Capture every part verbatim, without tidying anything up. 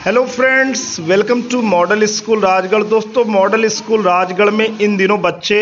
Hello friends, welcome to model school Rajgarh. दोस्तों, model school Rajgarh में इन दिनों बच्चे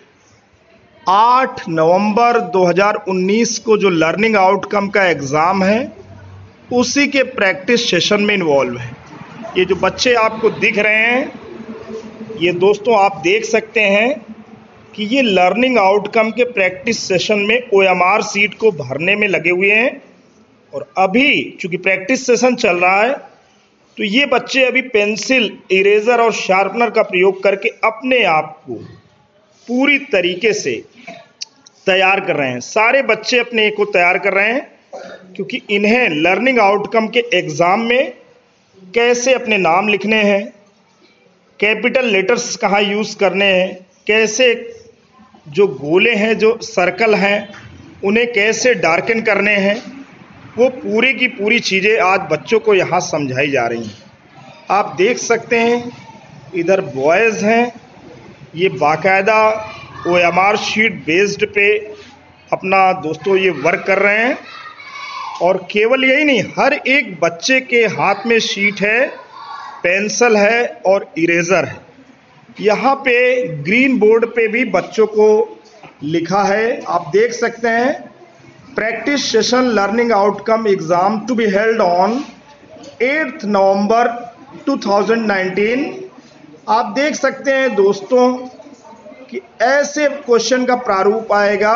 आठ नवंबर दो हज़ार उन्नीस को जो लर्निंग आउटकम का एग्ज़ाम है उसी के प्रैक्टिस सेशन में इन्वॉल्व है। ये जो बच्चे आपको दिख रहे हैं, ये दोस्तों आप देख सकते हैं कि ये लर्निंग आउटकम के प्रैक्टिस सेशन में ओ एम आर सीट को भरने में लगे हुए हैं। और अभी चूँकि प्रैक्टिस सेशन चल रहा है तो ये बच्चे अभी पेंसिल, इरेज़र और शार्पनर का प्रयोग करके अपने आप को पूरी तरीके से तैयार कर रहे हैं। सारे बच्चे अपने को तैयार कर रहे हैं क्योंकि इन्हें लर्निंग आउटकम के एग्ज़ाम में कैसे अपने नाम लिखने हैं, कैपिटल लेटर्स कहाँ यूज़ करने हैं, कैसे जो गोले हैं, जो सर्कल हैं, उन्हें कैसे डार्कन करने हैं, वो पूरी की पूरी चीज़ें आज बच्चों को यहाँ समझाई जा रही हैं। आप देख सकते हैं इधर बॉयज़ हैं, ये बाकायदा O M R sheet based पे अपना दोस्तों ये वर्क कर रहे हैं। और केवल यही नहीं, हर एक बच्चे के हाथ में शीट है, पेंसिल है और इरेज़र है। यहाँ पे ग्रीन बोर्ड पे भी बच्चों को लिखा है, आप देख सकते हैं, practice session learning outcome exam to be held on eighth November two thousand nineteen. आप देख सकते हैं दोस्तों कि ऐसे क्वेश्चन का प्रारूप आएगा।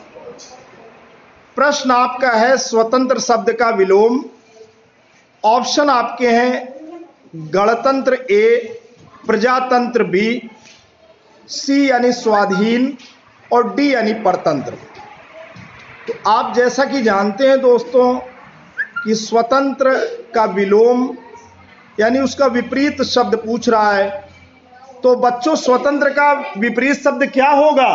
प्रश्न आपका है स्वतंत्र शब्द का विलोम। ऑप्शन आपके हैं गणतंत्र ए, प्रजातंत्र बी, सी यानी स्वाधीन और डी यानी परतंत्र। तो आप जैसा कि जानते हैं दोस्तों कि स्वतंत्र का विलोम यानी उसका विपरीत शब्द पूछ रहा है, तो बच्चों स्वतंत्र का विपरीत शब्द क्या होगा?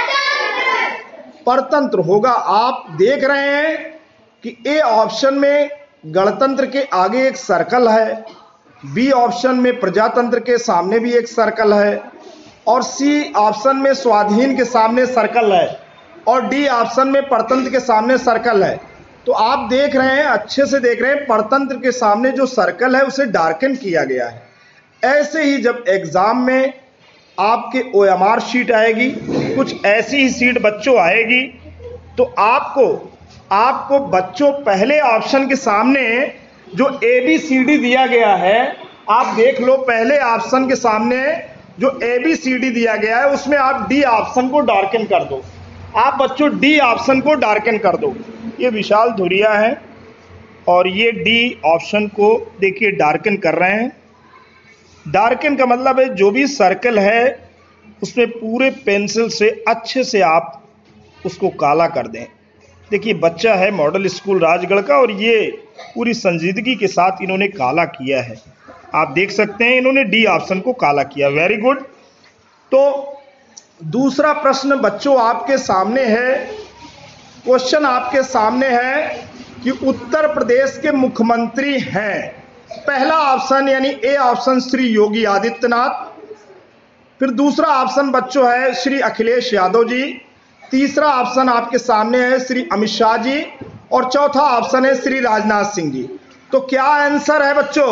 परतंत्र होगा। आप देख रहे हैं कि ए ऑप्शन में गणतंत्र के आगे एक सर्कल है, बी ऑप्शन में प्रजातंत्र के सामने भी एक सर्कल है और सी ऑप्शन में स्वाधीन के सामने सर्कल है और डी ऑप्शन में परतंत्र के सामने सर्कल है। तो आप देख रहे हैं, अच्छे से देख रहे हैं, परतंत्र के सामने जो सर्कल है उसे डार्कन किया गया है। ऐसे ही जब एग्जाम में आपके ओ एम आर शीट आएगी, कुछ ऐसी ही सीट बच्चों आएगी, तो आपको आपको बच्चों पहले ऑप्शन के सामने जो ए बी सी डी दिया गया है, आप देख लो, पहले ऑप्शन के सामने जो ए बी सी डी दिया गया है उसमें आप डी ऑप्शन को डार्कन कर दो। आप बच्चों डी ऑप्शन को डार्कन कर दो। ये विशाल धुरिया है और ये डी ऑप्शन को देखिए डार्कन कर रहे हैं। डार्कन का मतलब है जो भी सर्कल है उसमें पूरे पेंसिल से अच्छे से आप उसको काला कर दें। देखिए बच्चा है मॉडल स्कूल राजगढ़ का और ये पूरी संजीदगी के साथ इन्होंने काला किया है। आप देख सकते हैं इन्होंने डी ऑप्शन को काला किया। Very good. तो दूसरा प्रश्न बच्चों आपके सामने है। क्वेश्चन आपके सामने है कि उत्तर प्रदेश के मुख्यमंत्री हैं। पहला ऑप्शन यानी ए ऑप्शन श्री योगी आदित्यनाथ, फिर दूसरा ऑप्शन बच्चों है श्री अखिलेश यादव जी, तीसरा ऑप्शन आपके सामने है श्री अमित शाह जी और चौथा ऑप्शन है श्री राजनाथ सिंह जी। तो क्या आंसर है बच्चों?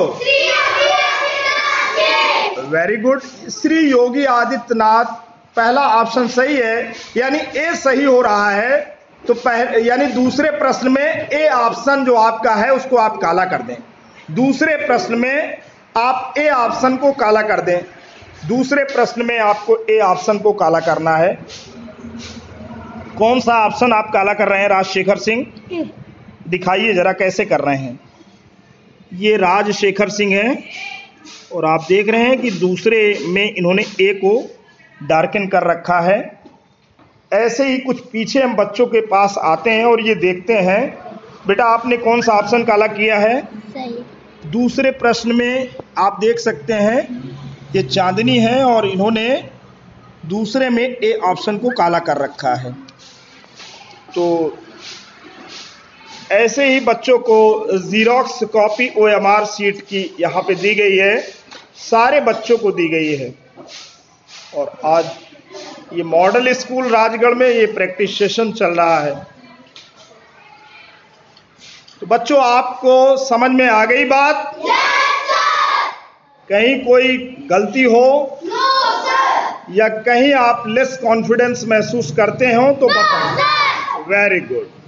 वेरी गुड, श्री योगी आदित्यनाथ पहला ऑप्शन सही है, यानी ए सही हो रहा है। तो पहले यानी दूसरे प्रश्न में ए ऑप्शन जो आपका है उसको आप काला कर दें। दूसरे प्रश्न में आप ए ऑप्शन को काला कर दें। दूसरे प्रश्न में आपको ए ऑप्शन को काला करना है। कौन सा ऑप्शन आप काला कर रहे हैं राजशेखर सिंह? दिखाइए जरा कैसे कर रहे हैं। ये राजशेखर सिंह हैं और आप देख रहे हैं कि दूसरे में इन्होंने ए को डार्कन कर रखा है। ऐसे ही कुछ पीछे हम बच्चों के पास आते हैं और ये देखते हैं, बेटा आपने कौन सा ऑप्शन काला किया है? सही। दूसरे प्रश्न में आप देख सकते हैं ये चांदनी है और इन्होंने दूसरे में ए ऑप्शन को काला कर रखा है। तो ऐसे ही बच्चों को xerox copy O M R sheet की यहाँ पे दी गई है, सारे बच्चों को दी गई है। और आज ये मॉडल स्कूल राजगढ़ में ये प्रैक्टिस सेशन चल रहा है। तो बच्चों आपको समझ में आ गई बात? yes, कहीं कोई गलती हो या कहीं आप लेस कॉन्फिडेंस महसूस करते हो तो बताएं। Very good.